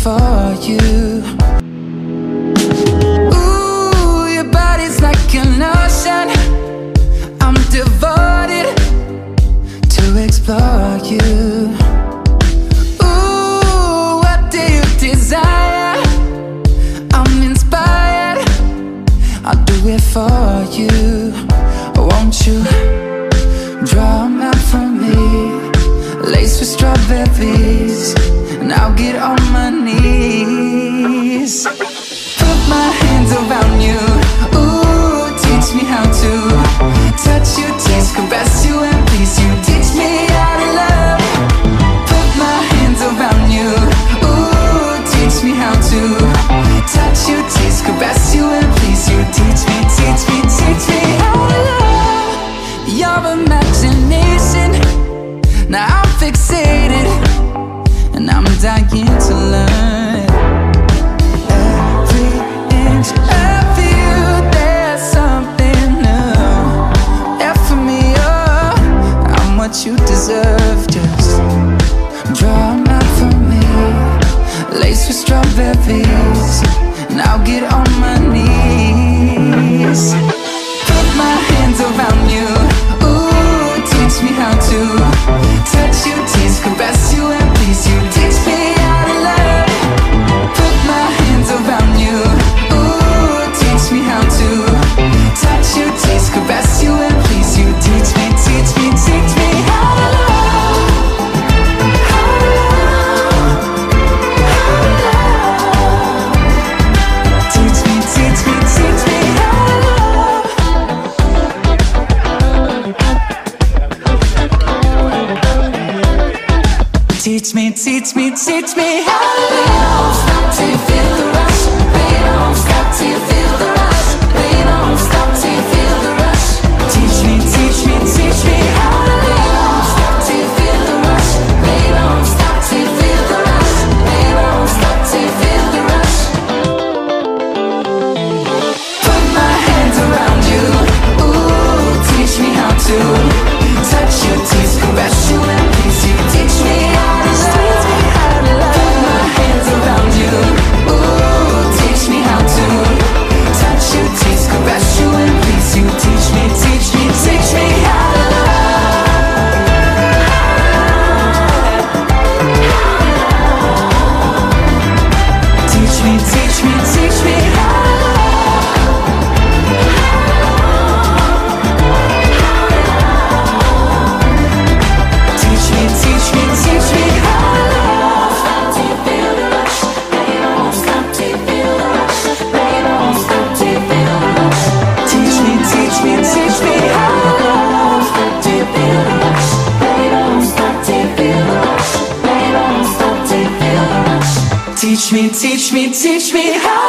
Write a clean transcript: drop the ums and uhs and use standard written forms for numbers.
for you. Ooh, your body's like an ocean. I'm devoted to explore you. Ooh, what do you desire? I'm inspired, I'll do it for you. Won't you draw them out for me, laced with strawberries, and I'll get on my knees. Put my hands around you, ooh, teach me how to touch you, taste, caress you, and please you. Teach me how to love. Put my hands around you, ooh, teach me how to touch you, taste, caress you, and please you. Teach me, teach me, teach me how to love. Your imagination, now I'm fixated, and I'm dying to learn. Every inch of you, there's something new. F for me, oh, I'm what you deserve. Just draw them out for me, laced with strawberries, and I'll get on my knees. Put my hands around you, ooh, teach me how to touch you, taste, caress you, and please you. Teach me how to love. Put my hands around you, ooh, teach me how to touch you, taste, caress you, and please you. Teach me, teach me, teach me how to love. How to love. How to love. Teach me, teach me, teach me how to love. Teach me, teach me, teach me how to love. Stop till you feel the rush. Baby, don't stop till you feel the rush. Baby, don't stop till you feel the rush. Teach me, teach me, teach me how to love. Stop till you feel the rush. Baby, don't stop till you feel the rush. Baby, don't stop till you feel the rush. Put my hands around you, ooh, teach me how to touch you, tease, caress you, and please you. Teach me how to love. Put my hands around you, ooh, teach me how to touch you, tease, caress you, and please you. Teach me, teach me, teach me how to love. Teach me, teach me, teach me how to love. Teach me, teach me, teach me how to love. Stop till you feel the rush. Baby, don't stop till you feel the rush. Baby, don't stop till you feel the rush. Teach me, teach me, teach me how to love. Stop till you feel the rush. Baby, don't stop till you feel the rush. Baby, don't stop till you feel the rush. Teach me, teach me, teach me how